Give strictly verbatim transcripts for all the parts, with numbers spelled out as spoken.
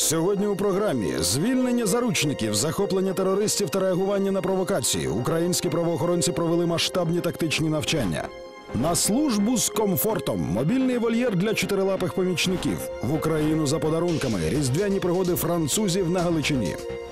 Сьогодні у програмі звільнення заручників, захоплення терористів та реагування на провокації. Українські правоохоронці провели масштабні тактичні навчання. На службу з комфортом. Мобільний вольєр для чотирилапих помічників. В Україну за подарунками. Різдвяні пригоди французів на Галичині.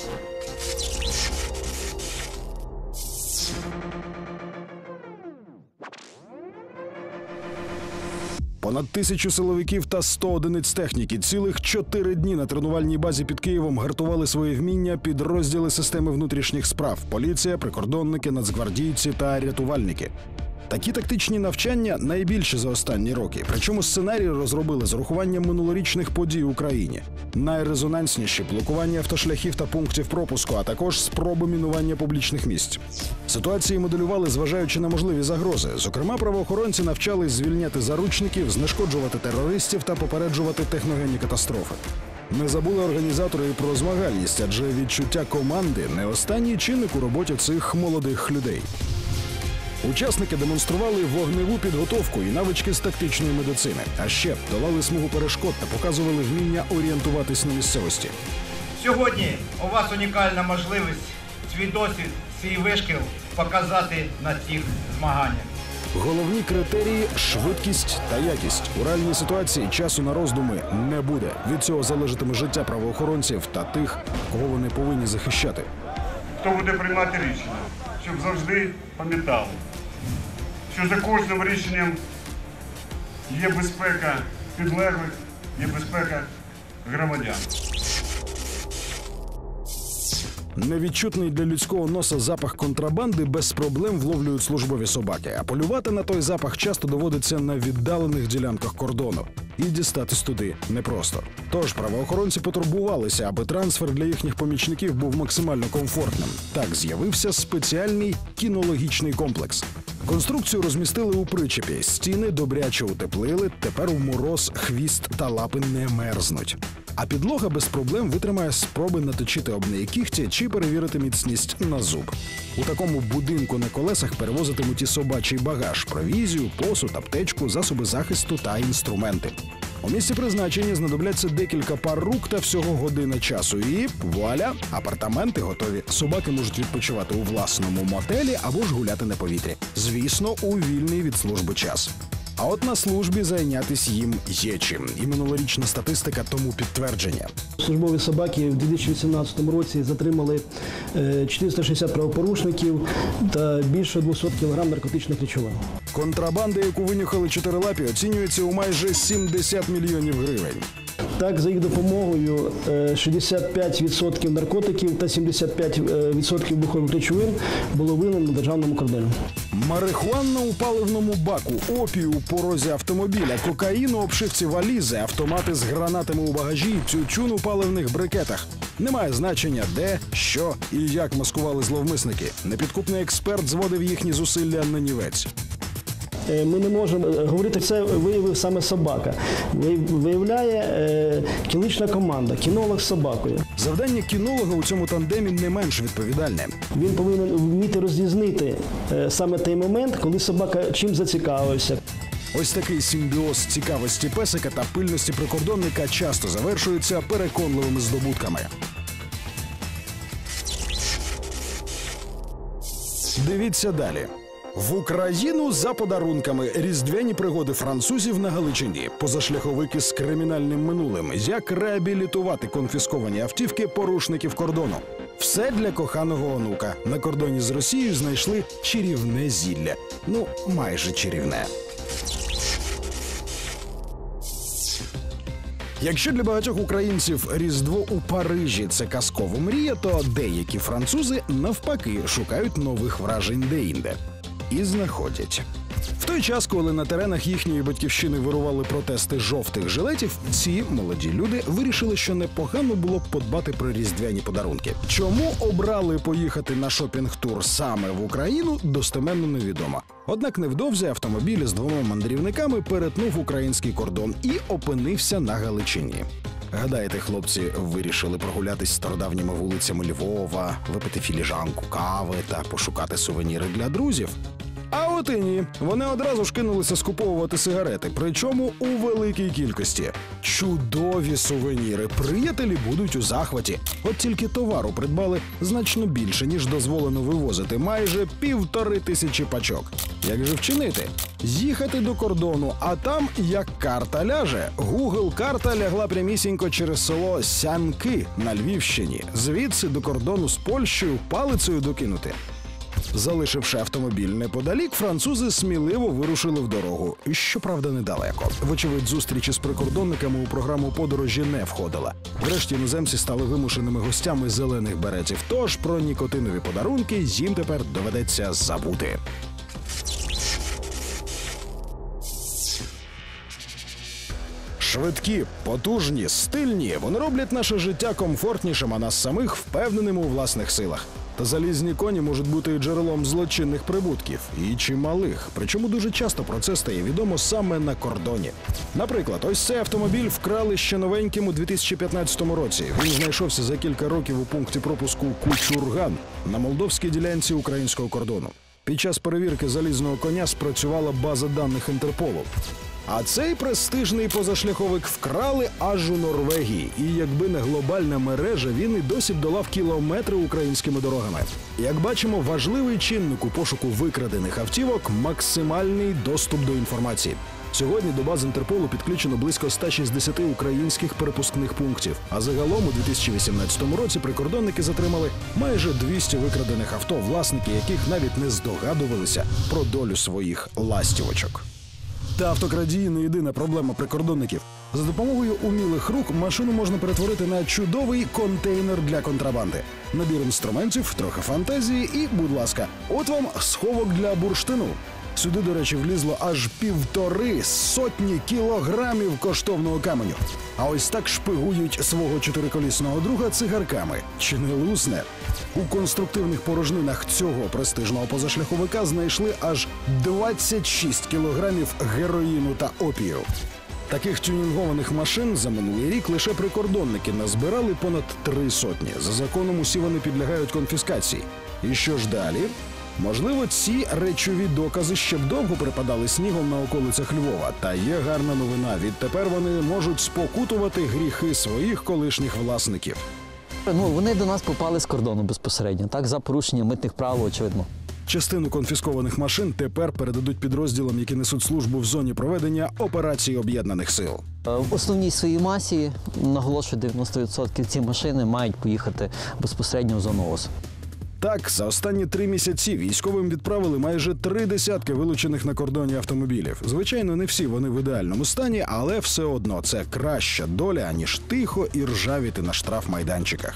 Понад тисячу силовиків та сто одиниць техніки цілих чотири дні на тренувальній базі під Києвом гартували свої вміння підрозділи системи внутрішніх справ – поліція, прикордонники, нацгвардійці та рятувальники. Такі тактичні навчання найбільші за останні роки. Причому сценарій розробили з урахуванням минулорічних подій в Україні. Найрезонансніші – блокування автошляхів та пунктів пропуску, а також спроби мінування публічних місць. Ситуації моделювали, зважаючи на можливі загрози. Зокрема, правоохоронці навчались звільняти заручників, знешкоджувати терористів та попереджувати техногенні катастрофи. Не забули організатори і про змагальність, адже відчуття команди – не останній чинник у роботі цих молодих людей. Учасники демонстрували вогневу підготовку і навички з тактичної медицини. А ще долали смугу перешкод та показували вміння орієнтуватись на місцевості. Сьогодні у вас унікальна можливість свій досвід, свій вишкіл показати на цих змаганнях. Головні критерії – швидкість та якість. У реальній ситуації часу на роздуми не буде. Від цього залежатиме життя правоохоронців та тих, кого вони повинні захищати. Хто буде приймати рішення, щоб завжди пам'ятали, що за кожним рішенням є безпека підлеглих, є безпека громадян. Невідчутний для людського носа запах контрабанди без проблем вловлюють службові собаки, а полювати на той запах часто доводиться на віддалених ділянках кордону. І дістатись туди непросто. Тож правоохоронці потурбувалися, аби трансфер для їхніх помічників був максимально комфортним. Так з'явився спеціальний кінологічний комплекс. Конструкцію розмістили у причепі, стіни добряче утеплили, тепер у мороз хвіст та лапи не мерзнуть. А підлога без проблем витримає спроби наточити об неї кігті чи перевірити міцність на зуб. У такому будинку на колесах перевозитимуть і собачий багаж, провізію, посуд, аптечку, засоби захисту та інструменти. У місці призначення знадобляться декілька пар рук та всього година часу. І вуаля, апартаменти готові. Собаки можуть відпочивати у власному мотелі або ж гуляти на повітрі. Звісно, у вільний від служби час. А от на службі зайнятись їм є чим. І минулорічна статистика тому підтвердження. Службові собаки в дві тисячі вісімнадцятому році затримали чотириста шістдесят правопорушників та більше двісті кілограмів наркотичних речовин. Контрабанда, яку винюхали чотирилапі, оцінюється у майже сімдесят мільйонів гривень. Так, за їх допомогою шістдесят п'ять відсотків наркотиків та сімдесят п'ять відсотків вибухових речовин було виявлено на державному кордоні. Марихуана у паливному баку, опію у порозі автомобіля, кокаїн у обшивці валізи, автомати з гранатами у багажі, тютюн у паливних брикетах. Немає значення, де, що і як маскували зловмисники. Непідкупний експерт зводив їхні зусилля на нівець. Ми не можемо говорити, це виявив саме собака. Виявляє е, кінологічна команда, кінолог з собакою. Завдання кінолога у цьому тандемі не менш відповідальне. Він повинен вміти розрізнити е, саме той момент, коли собака чим зацікавився. Ось такий симбіоз цікавості песика та пильності прикордонника часто завершується переконливими здобутками. Дивіться далі. В Україну за подарунками. Різдвяні пригоди французів на Галичині. Позашляховики з кримінальним минулим. Як реабілітувати конфісковані автівки порушників кордону. Все для коханого онука. На кордоні з Росією знайшли чарівне зілля. Ну, майже чарівне. Якщо для багатьох українців Різдво у Парижі – це казкова мрія, то деякі французи, навпаки, шукають нових вражень де-інде. І знаходять. В той час, коли на теренах їхньої батьківщини вирували протести жовтих жилетів, ці молоді люди вирішили, що непогано було б подбати про різдвяні подарунки. Чому обрали поїхати на шопінг-тур саме в Україну, достеменно невідомо. Однак невдовзі автомобіль з двома мандрівниками перетнув український кордон і опинився на Галичині. Гадаєте, хлопці вирішили прогулятись стародавніми вулицями Львова, випити філіжанку кави та пошукати сувеніри для друзів? А от і ні. Вони одразу ж кинулися скуповувати сигарети, причому у великій кількості. Чудові сувеніри, приятелі будуть у захваті. От тільки товару придбали значно більше, ніж дозволено вивозити, майже півтори тисячі пачок. Як же вчинити? Їхати до кордону, а там, як карта ляже. Гугл-карта лягла прямісінько через село Сянки на Львівщині. Звідси до кордону з Польщею палицею докинути. Залишивши автомобіль неподалік, французи сміливо вирушили в дорогу. Щоправда, недалеко. Вочевидь, зустрічі з прикордонниками у програму подорожі не входила. Врешті іноземці стали вимушеними гостями зелених беретів. Тож про нікотинові подарунки їм тепер доведеться забути. Швидкі, потужні, стильні. Вони роблять наше життя комфортнішим, а нас самих впевненими у власних силах. Та залізні коні можуть бути джерелом злочинних прибутків. І чималих. Причому дуже часто про це стає відомо саме на кордоні. Наприклад, ось цей автомобіль вкрали ще новеньким у дві тисячі п'ятнадцятому році. Він знайшовся за кілька років у пункті пропуску Кучурган на молдовській ділянці українського кордону. Під час перевірки залізного коня спрацювала база даних Інтерполу. А цей престижний позашляховик вкрали аж у Норвегії. І якби не глобальна мережа, він і досі б долав кілометри українськими дорогами. Як бачимо, важливий чинник у пошуку викрадених автівок – максимальний доступ до інформації. Сьогодні до баз Інтерполу підключено близько ста шістдесяти українських перепускних пунктів. А загалом у дві тисячі вісімнадцятому році прикордонники затримали майже двісті викрадених авто, власники яких навіть не здогадувалися про долю своїх ластівочок. Та автокрадії не єдина проблема прикордонників. За допомогою умілих рук машину можна перетворити на чудовий контейнер для контрабанди. Набір інструментів, трохи фантазії і, будь ласка, от вам сховок для бурштину. Сюди, до речі, влізло аж півтори сотні кілограмів коштовного каменю. А ось так шпигують свого чотириколісного друга цигарками. Чи не лусне? У конструктивних порожнинах цього престижного позашляховика знайшли аж двадцять шість кілограмів героїну та опію. Таких тюнінгованих машин за минулий рік лише прикордонники назбирали понад три сотні. За законом усі вони підлягають конфіскації. І що ж далі? Можливо, ці речові докази ще б довго припадали снігом на околицях Львова. Та є гарна новина. Відтепер вони можуть спокутувати гріхи своїх колишніх власників. Ну, вони до нас попали з кордону безпосередньо, так, за порушення митних правил, очевидно. Частину конфіскованих машин тепер передадуть підрозділам, які несуть службу в зоні проведення операції Об'єднаних сил. В основній своїй масі, наголошую, дев'яносто відсотків ці машини мають поїхати безпосередньо в зону ООС. Так, за останні три місяці військовим відправили майже три десятки вилучених на кордоні автомобілів. Звичайно, не всі вони в ідеальному стані, але все одно це краща доля, ніж тихо і ржавіти на штрафмайданчиках.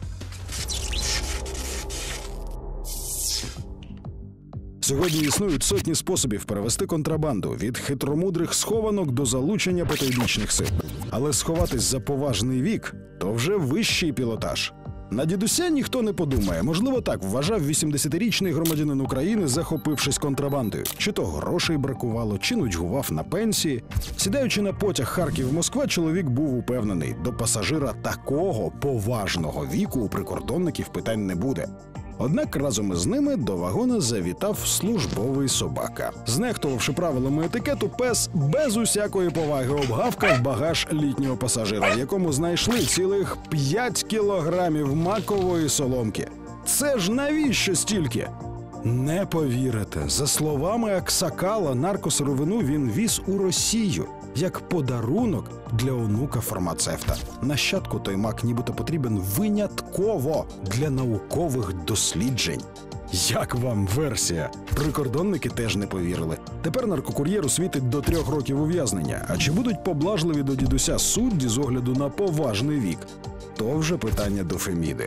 Сьогодні існують сотні способів перевести контрабанду – від хитромудрих схованок до залучення потойбічних сил. Але сховатись за поважний вік – то вже вищий пілотаж. На дідуся ніхто не подумає. Можливо, так вважав вісімдесятирічний громадянин України, захопившись контрабандою. Чи то грошей бракувало, чи нудьгував на пенсії. Сідаючи на потяг Харків-Москва, чоловік був упевнений, до пасажира такого поважного віку у прикордонників питань не буде. Однак разом із ними до вагона завітав службовий собака. Знехтувавши правилами етикету, пес без усякої поваги обгавкав багаж літнього пасажира, в якому знайшли цілих п'ять кілограмів макової соломки. Це ж навіщо стільки? Не повірите, за словами Аксакала, наркосировину він віз у Росію як подарунок для онука фармацевта. Нащадку той мак нібито потрібен винятково для наукових досліджень. Як вам версія? Прикордонники теж не повірили. Тепер наркокур'єру світить до трьох років ув'язнення. А чи будуть поблажливі до дідуся судді з огляду на поважний вік? То вже питання до Феміди.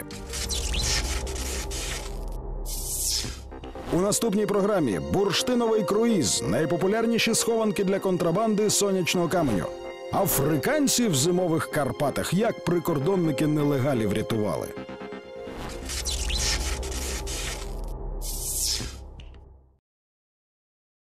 У наступній програмі бурштиновий круїз, найпопулярніші схованки для контрабанди сонячного каменю. Африканці в зимових Карпатах, як прикордонники нелегалів рятували.